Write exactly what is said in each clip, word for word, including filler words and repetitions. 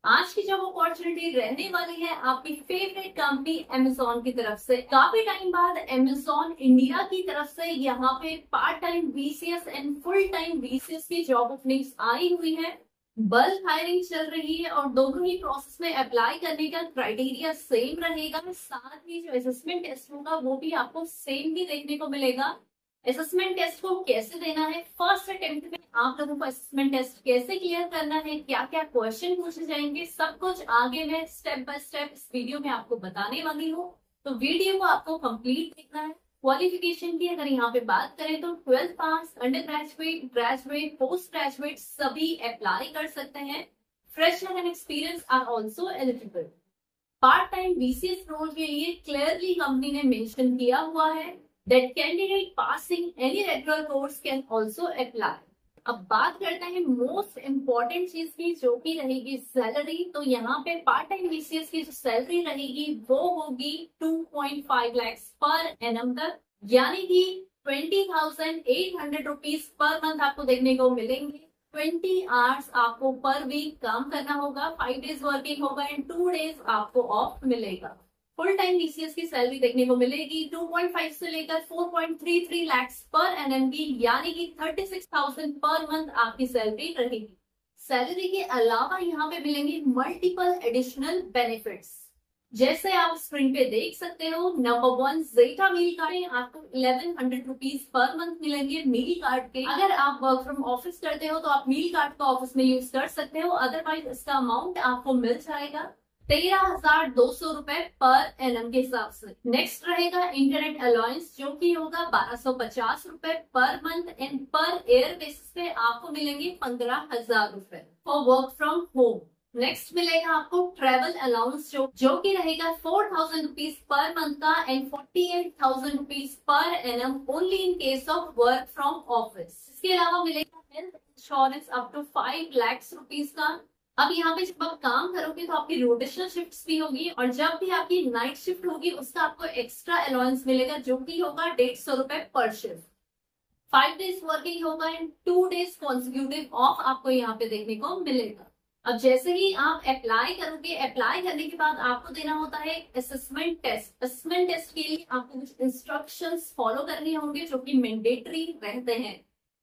आज की job opportunity रहने वाली है आपकी फेवरेट कंपनी Amazon की तरफ से। काफी टाइम बाद Amazon इंडिया की तरफ से यहाँ पे part time BCS and full time BCS की जॉब ओपनिंग्स आई हुई है। बल्क हायरिंग चल रही है और दोनों ही प्रोसेस में अप्लाई करने का क्राइटेरिया सेम रहेगा। साथ ही जो असेसमेंट टेस्ट होगा वो भी आपको सेम ही देखने को मिलेगा। असेसमेंट टेस्ट को कैसे देना है, फर्स्ट अटेम्प्ट में आप लोगों को असेसमेंट टेस्ट कैसे क्लियर करना है, क्या क्या क्वेश्चन पूछे जाएंगे, सब कुछ आगे मैं स्टेप बाय स्टेप इस वीडियो में आपको बताने वाली हूँ। तो वीडियो को आपको कंप्लीट देखना है। क्वालिफिकेशन की अगर यहाँ पे बात करें तो twelfth pass, under graduate, graduate, post graduate सभी अप्लाई कर सकते हैं। Fresher and experience are also eligible. Part time BCS role के लिए क्लियरली कंपनी ने मेंशन किया हुआ है that candidate passing any regular course can also apply। अब बात करते हैं मोस्ट इम्पोर्टेंट चीज की, जो कि रहेगी सैलरी। तो यहाँ पे पार्ट टाइम बीसीएस की जो सैलरी रहेगी वो होगी to point five lakh per annum तक, यानी कि twenty thousand eight hundred rupees per month आपको देखने को मिलेंगे। ट्वेंटी आवर्स आपको पर वीक काम करना होगा, फाइव डेज वर्किंग होगा एंड टू डेज आपको ऑफ मिलेगा। फुल टाइम बीसीएस की सैलरी देखने को मिलेगी टू पॉइंट फाइव से लेकर four point three three lakh per annum की, यानी कि thirty six thousand per month आपकी सैलरी रहेगी। सैलरी के अलावा यहाँ पे मिलेंगे मल्टीपल एडिशनल बेनिफिट्स, जैसे आप स्क्रीन पे देख सकते हो। Number one, Zeta meal card आपको eleven hundred rupees per month मिलेंगे मील कार्ड के। अगर आप वर्क फ्रॉम ऑफिस करते हो तो आप मील कार्ड को ऑफिस में यूज कर सकते हो, अदरवाइज इसका अमाउंट आपको मिल जाएगा तेरह हजार दो सौ रुपए पर एनएम के हिसाब से। नेक्स्ट रहेगा इंटरनेट अलाउंस, जो कि होगा बारह सौ पचास रुपए per month and per year basis पे आपको मिलेंगे पंद्रह हजार रुपए for work from home. Next मिलेगा आपको ट्रेवल अलाउंस, जो जो कि रहेगा four thousand rupees per month का and forty eight thousand rupees per annum only in case of work from office. इसके अलावा मिलेगा health insurance up to five lakh rupees का। अब यहाँ पे जब आप काम करोगे तो आपकी रोटेशनल शिफ्ट्स भी होगी और जब भी आपकी नाइट शिफ्ट होगी उसका आपको एक्स्ट्रा अलाउंस मिलेगा, जो कि होगा डेढ़ सौ रुपए per shift. Five days working होगा and two days consecutive off आपको यहाँ पे देखने को मिलेगा। अब जैसे ही आप अप्लाई करोगे, अप्लाई करने के बाद आपको देना होता है असेसमेंट टेस्ट। असेसमेंट टेस्ट के लिए आपको कुछ इंस्ट्रक्शंस फॉलो करने होंगे जो कि मैंडेटरी रहते हैं।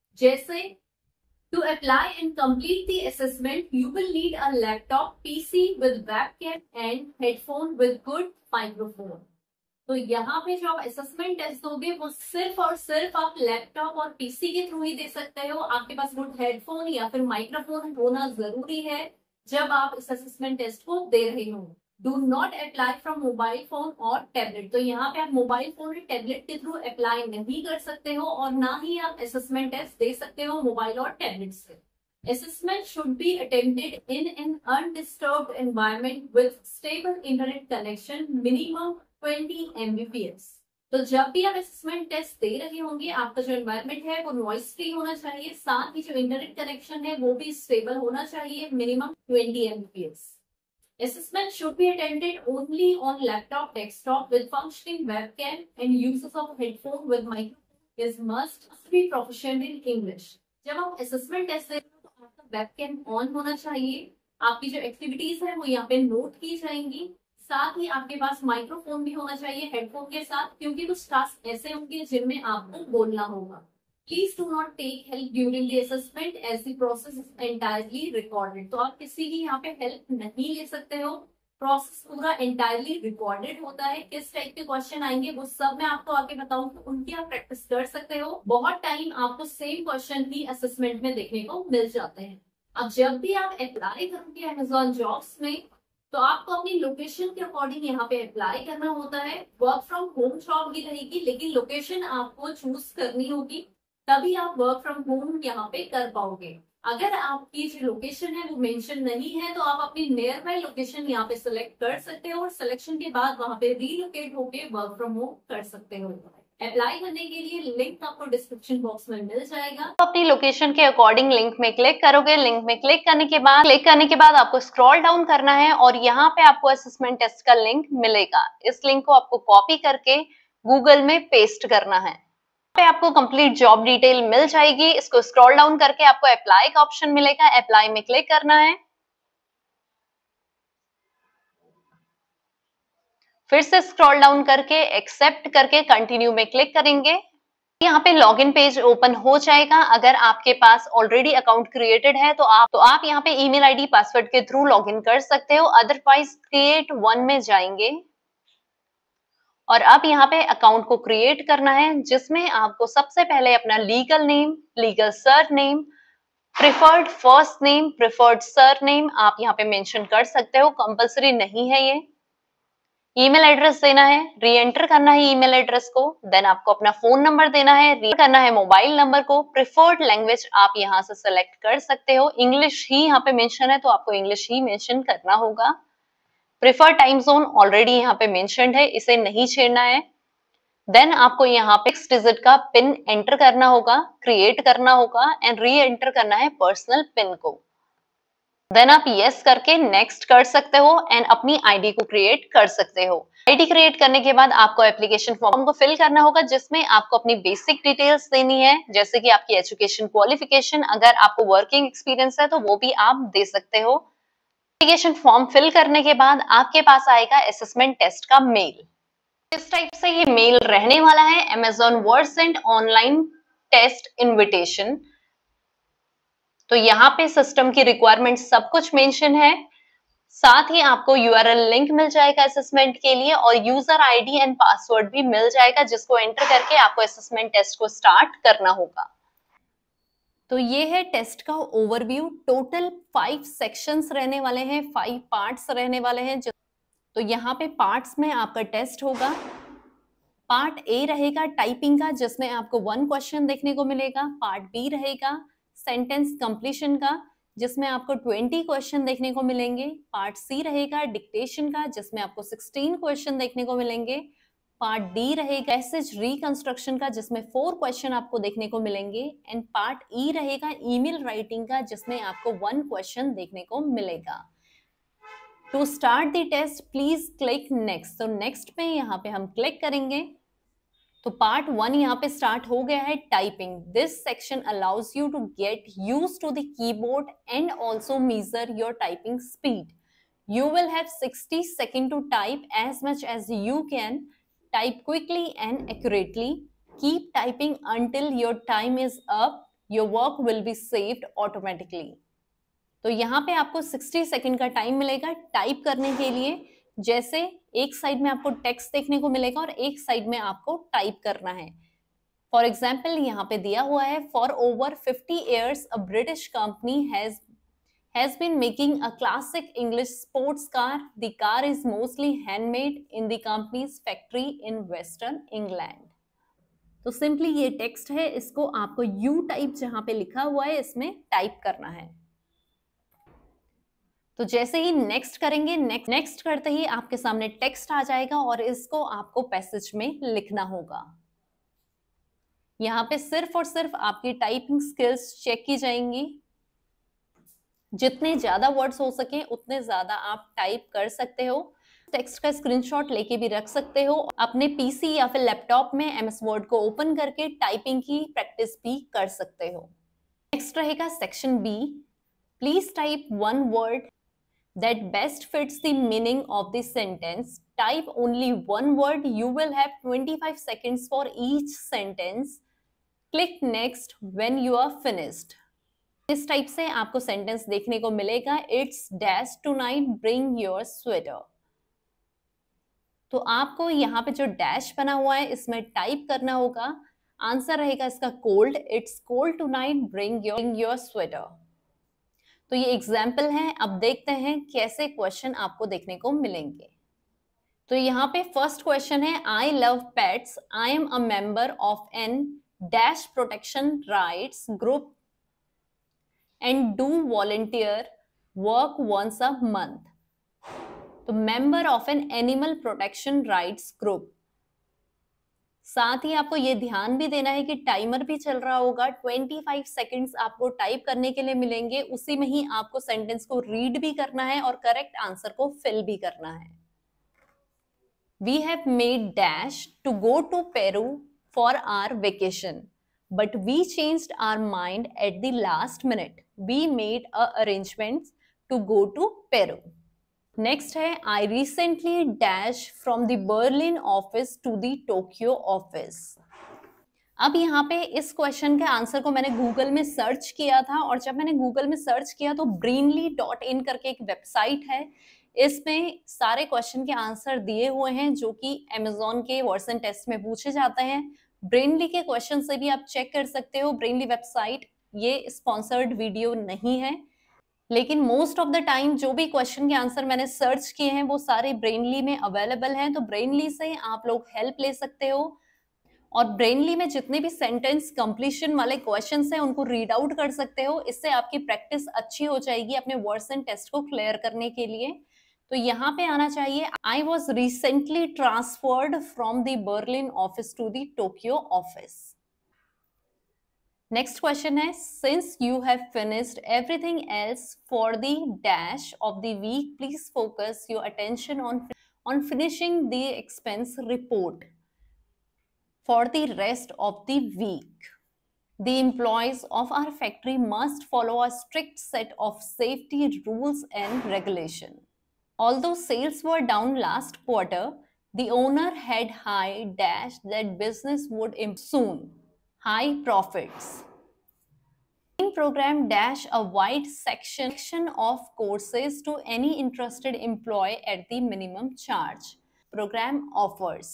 जैसे To apply and complete the assessment, you will need a laptop, P C with webcam and headphone with good microphone। तो यहाँ पे जो आप असेसमेंट टेस्ट दोगे वो सिर्फ और सिर्फ आप लैपटॉप और पीसी के थ्रू ही दे सकते हो। आपके पास गुड हेडफोन या फिर माइक्रोफोन होना जरूरी है जब आप इस असेसमेंट टेस्ट को दे रहे हो। Do not apply from mobile phone और टैबलेट। तो यहाँ पे आप मोबाइल फोन और टैबलेट के थ्रू अप्लाई नहीं कर सकते हो और ना ही आप असेसमेंट टेस्ट दे सकते हो मोबाइल और टैबलेट से। Assessment should be attempted in an undisturbed environment with stable internet connection, minimum twenty Mbps. तो जब भी आप असेसमेंट टेस्ट दे रहे होंगे आपका जो एनवायरनमेंट है वो नॉइस फ्री होना चाहिए, साथ ही जो इंटरनेट कनेक्शन है वो भी स्टेबल होना चाहिए, minimum twenty Mbps. Assessment should be attended only on laptop, desktop with functioning webcam and uses of headphone with microphone is must be proficient in English। जब आप assessment टेस्ट दे रहे हो तो आपका webcam ऑन होना चाहिए, आपकी जो एक्टिविटीज है वो यहाँ पे नोट की जाएंगी, साथ ही आपके पास माइक्रोफोन भी होना चाहिए हेडफोन के साथ, क्योंकि कुछ टास्क ऐसे होंगे जिनमें आपको बोलना होगा। Please do not take help during the assessment as the process is entirely recorded। तो आप किसी की यहाँ पे हेल्प नहीं ले सकते हो, प्रोसेस पूरा एंटायरली रिकॉर्डेड होता है। किस टाइप के क्वेश्चन आएंगे वो सब मैं आपको आगे बताऊं, तो उनकी आप प्रैक्टिस कर सकते हो। बहुत टाइम आपको सेम क्वेश्चन ही असेसमेंट में देखने को मिल जाते हैं। अब जब भी आप अप्लाई करोगे अमेजॉन जॉब्स में तो आपको अपनी लोकेशन के अकॉर्डिंग यहाँ पे अप्लाई करना होता है। वर्क फ्रॉम होम जॉब भी रहेगी लेकिन लोकेशन आपको चूज करनी होगी, तभी आप वर्क फ्रॉम होम यहाँ पे कर पाओगे। अगर आपकी जो लोकेशन है वो मेंशन नहीं है तो आप अपनी नियर बाय लोकेशन यहाँ पे सिलेक्ट कर सकते हो और सिलेक्शन के बाद वहाँ पे रीलोकेट होके वर्क फ्रॉम होम कर सकते हो। अप्लाई करने के लिए लिंक आपको डिस्क्रिप्शन बॉक्स में मिल जाएगा। तो अपनी लोकेशन के अकॉर्डिंग लिंक में क्लिक करोगे। लिंक में क्लिक करने के बाद क्लिक करने के बाद आपको स्क्रॉल डाउन करना है और यहाँ पे आपको असेसमेंट टेस्ट का लिंक मिलेगा। इस लिंक को आपको कॉपी करके गूगल में पेस्ट करना है। पे आपको कंप्लीट जॉब डिटेल मिल जाएगी। इसको स्क्रॉल डाउन करके आपको अप्लाई का ऑप्शन मिलेगा, अप्लाई में क्लिक करना है। फिर से स्क्रॉल डाउन करके एक्सेप्ट करके कंटिन्यू में क्लिक करेंगे। यहाँ पे लॉगिन पेज ओपन हो जाएगा। अगर आपके पास ऑलरेडी अकाउंट क्रिएटेड है तो आप तो आप यहाँ पे ईमेल आईडी पासवर्ड के थ्रू लॉगिन कर सकते हो, अदरवाइज क्रिएट वन में जाएंगे और अब यहाँ पे अकाउंट को क्रिएट करना है, जिसमें आपको सबसे पहले अपना legal name, legal surname, preferred first name, preferred surname आप यहाँ पे मेंशन कर सकते हो, कंपलसरी नहीं है ये। ईमेल एड्रेस देना है, री एंटर करना है ईमेल एड्रेस को, देन आपको अपना फोन नंबर देना है, री करना है मोबाइल नंबर को। प्रिफर्ड लैंग्वेज आप यहाँ से सेलेक्ट कर सकते हो, इंग्लिश ही यहाँ पे मेंशन है तो आपको इंग्लिश ही मेंशन करना होगा। प्रिफर्ड टाइम जोन ऑलरेडी यहाँ पे मेंशन्ड है, इसे नहीं छेड़ना है। देन आपको यहाँ पे सिक्स डिजिट का पिन एंटर करना होगा, क्रिएट करना होगा एंड री एंटर करना है पर्सनल पिन को। देन आप यस करके नेक्स्ट कर सकते हो एंड अपनी आईडी को क्रिएट कर सकते हो। आईडी क्रिएट करने के बाद आपको एप्लीकेशन फॉर्म को फिल करना होगा, जिसमें आपको अपनी बेसिक डिटेल्स देनी है, जैसे कि आपकी एजुकेशन क्वालिफिकेशन, अगर आपको वर्किंग एक्सपीरियंस है तो वो भी आप दे सकते हो। एप्लीकेशन फॉर्म फिल करने के बाद आपके पास आएगा असेसमेंट टेस्ट का मेल। इस टाइप से ये मेल रहने वाला है, Amazon Versant online test invitation. तो यहाँ पे सिस्टम की रिक्वायरमेंट सब कुछ मेंशन है, साथ ही आपको यूआरएल लिंक मिल जाएगा असेसमेंट के लिए और यूजर आईडी एंड पासवर्ड भी मिल जाएगा, जिसको एंटर करके आपको असेसमेंट टेस्ट को स्टार्ट करना होगा। तो ये है टेस्ट का ओवरव्यू। टोटल फाइव सेक्शंस रहने वाले हैं, फाइव पार्ट्स रहने वाले हैं। तो यहाँ पे पार्ट्स में आपका टेस्ट होगा। पार्ट ए रहेगा टाइपिंग का, जिसमें आपको वन क्वेश्चन देखने को मिलेगा। पार्ट बी रहेगा सेंटेंस कंप्लीशन का, जिसमें आपको ट्वेंटी क्वेश्चन देखने को मिलेंगे। पार्ट सी रहेगा डिक्टेशन का, जिसमें आपको सिक्सटीन क्वेश्चन देखने को मिलेंगे। पार्ट डी रहेगा मैसेज रिकंस्ट्रक्शन का, जिसमें फोर क्वेश्चन आपको देखने को मिलेंगे। एंड पार्ट ई रहेगा ईमेल राइटिंग का, जिसमें आपको वन क्वेश्चन देखने को मिलेगा। To start the test please click next. तो नेक्स्ट पे यहाँ पे हम क्लिक करेंगे। तो पार्ट वन यहाँ पे स्टार्ट हो गया है, typing. This section allows you to get use to the keyboard and also measure your typing speed. You will have sixty second to type as much as you can. Type quickly and accurately. Keep typing until your time is up. Your work will be saved automatically. तो यहाँ पे आपको sixty second का time मिलेगा type करने के लिए। जैसे एक साइड में आपको टेक्स्ट देखने को मिलेगा और एक साइड में आपको टाइप करना है। फॉर एग्जाम्पल यहाँ पे दिया हुआ है, for over fifty years a British company has has been making a classic English sports car. The car is mostly handmade in the company's factory in Western England. तो simply ये text है, इसको आपको यू टाइप जहां पे लिखा हुआ है इसमें टाइप करना है। तो जैसे ही नेक्स्ट करेंगे, नेक्स्ट नेक्स्ट करते ही आपके सामने टेक्स्ट आ जाएगा और इसको आपको पैसेज में लिखना होगा। यहाँ पे सिर्फ और सिर्फ आपकी टाइपिंग स्किल्स चेक की जाएंगी। जितने ज्यादा वर्ड्स हो सके उतने ज्यादा आप टाइप कर सकते हो। टेक्स्ट का स्क्रीनशॉट लेके भी रख सकते हो। अपने पीसी या फिर लैपटॉप में एमएस वर्ड को ओपन करके टाइपिंग की प्रैक्टिस भी कर सकते हो। नेक्स्ट रहेगा section B. Please type one word that best fits the meaning of the sentence. Type only one word. You will have twenty-five seconds for each sentence. Click next when you are finished. इस type से आपको sentence देखने को मिलेगा, It's dash tonight, bring your sweater. तो आपको यहाँ पे जो डैश बना हुआ है इसमें टाइप करना होगा। आंसर रहेगा इसका cold. It's cold tonight, bring your, bring your sweater. तो ये एग्जाम्पल है। अब देखते हैं कैसे क्वेश्चन आपको देखने को मिलेंगे। तो यहाँ पे फर्स्ट क्वेश्चन है, I love pets, I am a member of an dash protection rights group and do volunteer work once a month. तो member of an animal protection rights group. साथ ही आपको ये ध्यान भी देना है कि टाइमर भी चल रहा होगा। पच्चीस सेकंड्स आपको टाइप करने के लिए मिलेंगे, उसी में ही आपको सेंटेंस को रीड भी करना है और करेक्ट आंसर को फिल भी करना है। We have made dash to go to Peru for our vacation, but we changed our mind at the last minute. We made a arrangements to go to Peru. Next है I recently dash from the Berlin office to the Tokyo office. अब यहाँ पे इस question के answer को मैंने Google में search किया था, और जब मैंने गूगल में सर्च किया तो ब्रेनली डॉट इन करके एक वेबसाइट है, इसमें सारे क्वेश्चन के आंसर दिए हुए हैं जो कि अमेज़न के वर्सन टेस्ट में पूछे जाते हैं। ब्रेनली के क्वेश्चन से भी आप चेक कर सकते हो। ब्रेनली वेबसाइट ये स्पॉन्सर्ड वीडियो नहीं है, लेकिन मोस्ट ऑफ द टाइम जो भी क्वेश्चन के आंसर मैंने सर्च किए हैं वो सारे ब्रेनली में अवेलेबल हैं, तो ब्रेनली से आप लोग हेल्प ले सकते हो। और ब्रेनली में जितने भी सेंटेंस कंप्लीशन वाले क्वेश्चंस हैं उनको रीड आउट कर सकते हो। इससे आपकी प्रैक्टिस अच्छी हो जाएगी अपने वर्सन टेस्ट को क्लियर करने के लिए। तो यहाँ पे आना चाहिए I was recently transferred from the Berlin office to the Tokyo office. Next question है since you have finished everything else for the dash of the week please focus your attention on on finishing the expense report for the rest of the week. The employees of our factory must follow a strict set of safety rules and regulation. Although sales were down last quarter, the owner had high dash that business would improve soon. High profits. Program dash a wide section of courses to any interested employee at the minimum charge. Program offers.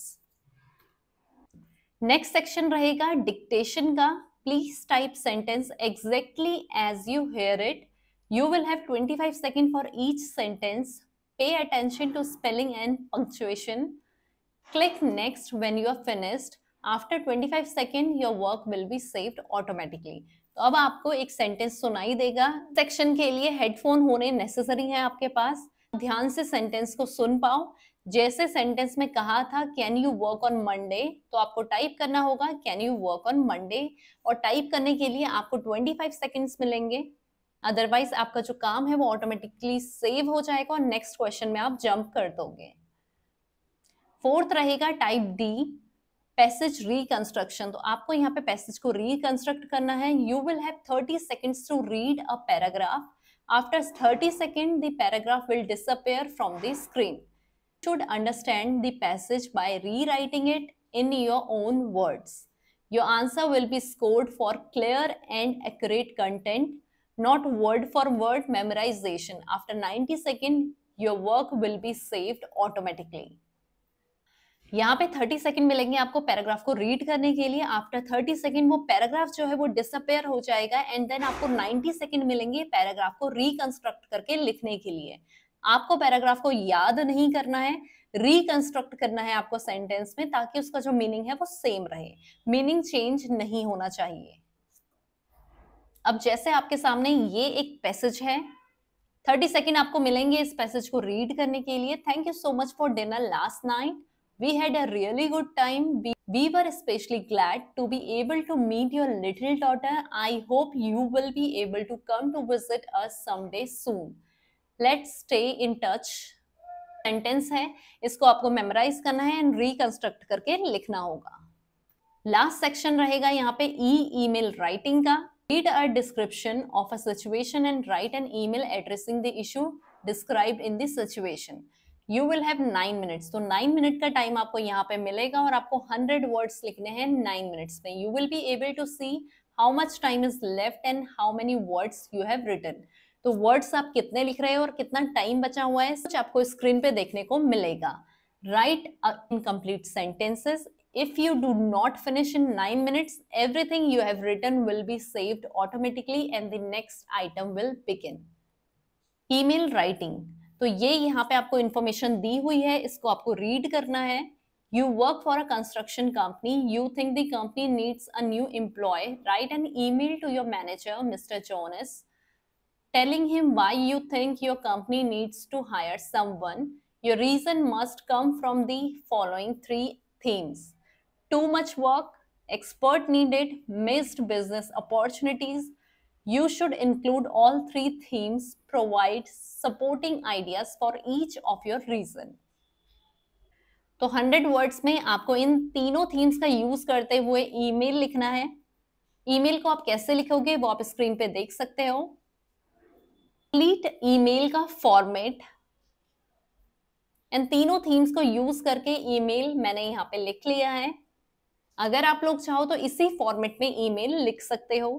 Next section रहेगा dictation का। Please type sentence exactly as you hear it. You will have twenty five second for each sentence. Pay attention to spelling and punctuation. Click next when you are finished. After twenty five second your work will be saved automatically. तो अब आपको एक sentence सुनाई देगा। Section के लिए headphone होने necessary है आपके पास। ध्यान से सेंटेंस को सुन पाओ। जैसे सेंटेंस में कहा था can you work on Monday, तो आपको टाइप करना होगा can you work on Monday, और टाइप करने के लिए आपको ट्वेंटी फाइव सेकेंड्स मिलेंगे। अदरवाइज आपका जो काम है वो ऑटोमेटिकली सेव हो जाएगा और नेक्स्ट क्वेश्चन में आप जंप कर दोगे। फोर्थ रहेगा टाइप डी, पैसेज रिकंस्ट्रक्शन। तो आपको यहाँ पे पैसेज को रिकंस्ट्रक्ट करना है। You will have thirty seconds to read a paragraph. After thirty second the paragraph will disappear from the screen. Should understand the passage by rewriting it in your own words. Your answer will be scored for clear and accurate content, not word for word memorization. After ninety seconds, your work will be saved automatically. यहाँ पे thirty second मिलेंगे आपको paragraph को read करने के लिए। After thirty second वो paragraph जो है वो डिसअपेयर हो जाएगा एंड देन आपको नाइन्टी सेकेंड मिलेंगे पैराग्राफ को रिकंस्ट्रक्ट करके लिखने के लिए। आपको पैराग्राफ को याद नहीं करना है, रिकंस्ट्रक्ट करना है आपको सेंटेंस में, ताकि उसका जो मीनिंग है वो सेम रहे, मीनिंग चेंज नहीं होना चाहिए। अब जैसे आपके सामने ये एक पैसेज है, थर्टी सेकेंड आपको मिलेंगे इस पैसेज को रीड करने के लिए। Thank you so much for dinner last night. We had a really good time. We, we were especially glad to be able to meet your little daughter. I hope you will be able to come to visit us someday soon. Let's stay in touch. Sentence है, इसको आपको memorise करना है and reconstruct करके लिखना होगा। Last section रहेगा यहाँ पे ई ईमेल राइटिंग का। Read a description of a situation and write an email addressing the issue described in the situation. You will have nine minutes. तो nine मिनट का time आपको यहाँ पे मिलेगा और आपको हंड्रेड वर्ड्स लिखने हैं nine मिनट्स में। You will be able to see how much time is left and how many words you have written. तो वर्ड्स आप कितने लिख रहे हो और कितना टाइम बचा हुआ है कुछ आपको स्क्रीन पे देखने को मिलेगा। Write incomplete sentences. If you do not finish in nine minutes, everything you have written will be saved automatically and the next item will begin. Email writing. तो ये यहाँ पे आपको इंफॉर्मेशन दी हुई है, इसको आपको रीड करना है। You work for a construction company. You think the company needs a new employee. Write an email to your manager, Mister Jonas, telling him why you think your company needs to hire someone. Your reason must come from the following three themes. Too much work, expert needed, missed business opportunities. You should include all three themes, provide supporting ideas for each of your reason. तो hundred words में आपको इन तीनों themes का use करते हुए email लिखना है। Email को आप कैसे लिखोगे वो आप स्क्रीन पे देख सकते हो। कंप्लीट ईमेल का फॉर्मेट, इन तीनों थीम्स को यूज करके ईमेल मैंने यहाँ पे लिख लिया है। अगर आप लोग चाहो तो इसी फॉर्मेट में ईमेल लिख सकते हो।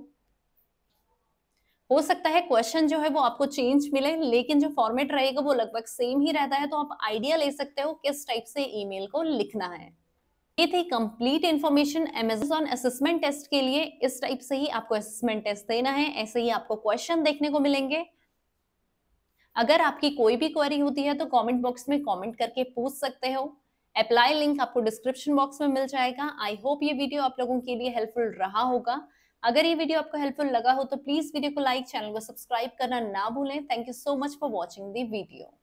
हो सकता है क्वेश्चन जो है वो आपको चेंज मिले, लेकिन जो फॉर्मेट रहेगा वो लगभग सेम ही रहता है, तो आप आइडिया ले सकते हो किस टाइप से ईमेल को लिखना है। ये थी complete information Amazon assessment test के लिए। इस टाइप से ही आपको असेसमेंट टेस्ट देना है, ऐसे ही आपको क्वेश्चन देखने को मिलेंगे। अगर आपकी कोई भी क्वेरी होती है तो कमेंट बॉक्स में कमेंट करके पूछ सकते हो। अप्लाई लिंक आपको डिस्क्रिप्शन बॉक्स में मिल जाएगा। आई होप ये वीडियो आप लोगों के लिए हेल्पफुल रहा होगा। अगर ये वीडियो आपको हेल्पफुल लगा हो तो प्लीज वीडियो को लाइक, चैनल को सब्सक्राइब करना ना भूलें। Thank you so much for watching the video.